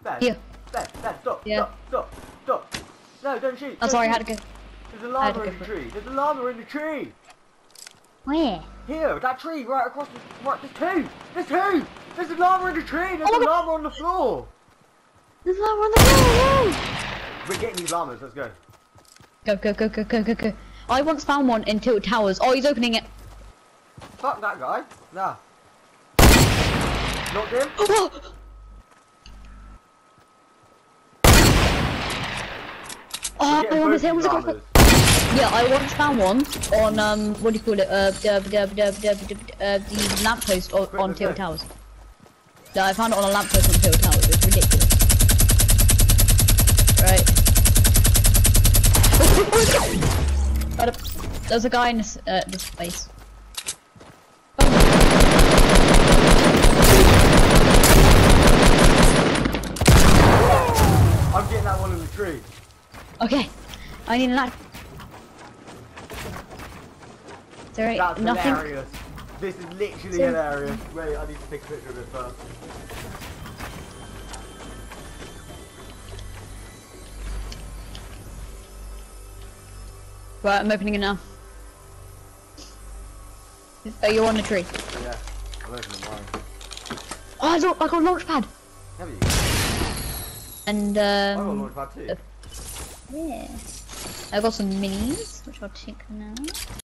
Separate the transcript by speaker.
Speaker 1: Dad.
Speaker 2: Here.
Speaker 1: Dad, stop.
Speaker 2: Yeah.
Speaker 1: Stop. No, don't shoot.
Speaker 2: I'm sorry, I had to go.
Speaker 1: There's a llama in the tree. There's a llama in the tree.
Speaker 2: Where?
Speaker 1: Here, that tree right across the... Right, there's two. There's a llama in the tree. There's a llama on the floor.
Speaker 2: There's a llama on the floor.
Speaker 1: We're getting these llamas. Let's go.
Speaker 2: Go. I once found one in Tilt Towers. Oh, he's opening it.
Speaker 1: Fuck that guy. Nah. Knocked him.
Speaker 2: Oh, I want to say, yeah, I once found one on what do you call it? The lamppost on Tilt Towers. Yeah, I found it on a lamppost on Tilt Towers. It's ridiculous. Right. There's a guy in this place.
Speaker 1: I'm getting that one in the tree.
Speaker 2: Okay, I need a knife. Sorry,
Speaker 1: That's
Speaker 2: nothing.
Speaker 1: hilarious. This is literally hilarious. Wait, I need to take a picture of it first.
Speaker 2: Right, I'm opening it now. Oh, you're on the tree.
Speaker 1: Yeah, I'm opening mine.
Speaker 2: Oh, I got a launch pad.
Speaker 1: Have you?
Speaker 2: And
Speaker 1: I got a launch pad too.
Speaker 2: yeah. I got some minis, which I'll take now.